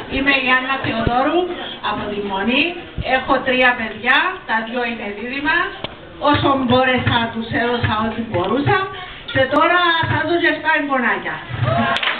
Είμαι η Άννα Θεοδόρου από τη Μονή. Έχω 3 παιδιά, τα 2 είναι δίδυμα. Όσο μπόρεσα τους έδωσα ό,τι μπορούσα και τώρα θα δω και 7 εγγονάκια.